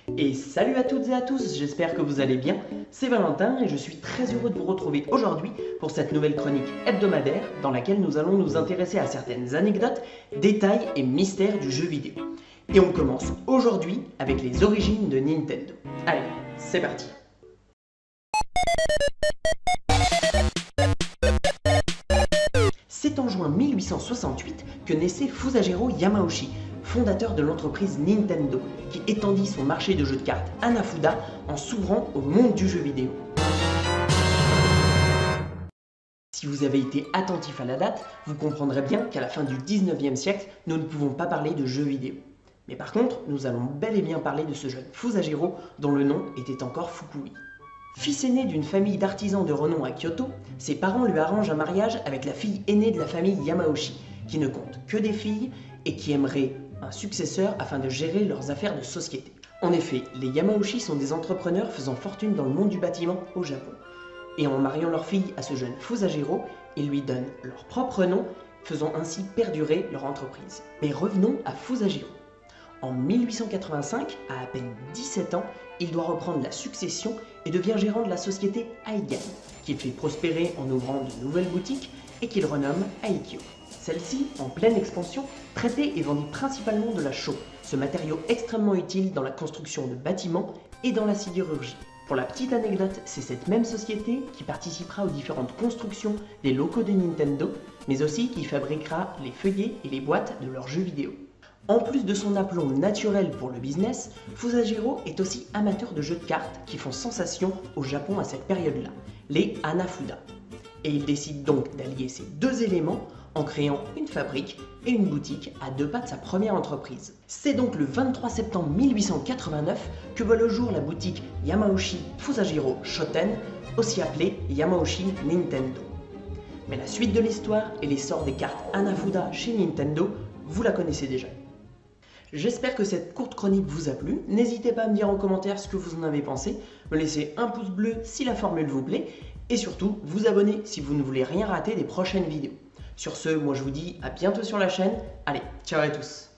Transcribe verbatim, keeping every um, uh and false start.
Et salut à toutes et à tous, j'espère que vous allez bien. C'est Valentin et je suis très heureux de vous retrouver aujourd'hui pour cette nouvelle chronique hebdomadaire dans laquelle nous allons nous intéresser à certaines anecdotes, détails et mystères du jeu vidéo. Et on commence aujourd'hui avec les origines de Nintendo. Allez, c'est parti. C'est en juin mille huit cent soixante-huit que naissait Fusajiro Yamauchi, fondateur de l'entreprise Nintendo, qui étendit son marché de jeux de cartes Hanafuda en s'ouvrant au monde du jeu vidéo. Si vous avez été attentif à la date, vous comprendrez bien qu'à la fin du dix-neuvième siècle, nous ne pouvons pas parler de jeux vidéo. Mais par contre, nous allons bel et bien parler de ce jeune Fusajiro dont le nom était encore Fukui. Fils aîné d'une famille d'artisans de renom à Kyoto, ses parents lui arrangent un mariage avec la fille aînée de la famille Yamauchi, qui ne compte que des filles et qui aimerait un successeur afin de gérer leurs affaires de société. En effet, les Yamauchi sont des entrepreneurs faisant fortune dans le monde du bâtiment au Japon. Et en mariant leur fille à ce jeune Fusajiro, ils lui donnent leur propre nom, faisant ainsi perdurer leur entreprise. Mais revenons à Fusajiro. En mille huit cent quatre-vingt-cinq, à à peine dix-sept ans, il doit reprendre la succession et devient gérant de la société Aigan, qu'il fait prospérer en ouvrant de nouvelles boutiques et qu'il renomme Aikyo. Celle-ci, en pleine expansion, traitait et vendit principalement de la chaux, ce matériau extrêmement utile dans la construction de bâtiments et dans la sidérurgie. Pour la petite anecdote, c'est cette même société qui participera aux différentes constructions des locaux de Nintendo, mais aussi qui fabriquera les feuillets et les boîtes de leurs jeux vidéo. En plus de son aplomb naturel pour le business, Fusajiro est aussi amateur de jeux de cartes qui font sensation au Japon à cette période-là, les Hanafuda. Et il décide donc d'allier ces deux éléments en créant une fabrique et une boutique à deux pas de sa première entreprise. C'est donc le vingt-trois septembre mille huit cent quatre-vingt-neuf que voit le jour la boutique Yamauchi Fusajiro Shoten, aussi appelée Yamauchi Nintendo. Mais la suite de l'histoire et l'essor des cartes Hanafuda chez Nintendo, vous la connaissez déjà. J'espère que cette courte chronique vous a plu. N'hésitez pas à me dire en commentaire ce que vous en avez pensé, me laisser un pouce bleu si la formule vous plaît, et surtout vous abonner si vous ne voulez rien rater des prochaines vidéos. Sur ce, moi je vous dis à bientôt sur la chaîne. Allez, ciao à tous!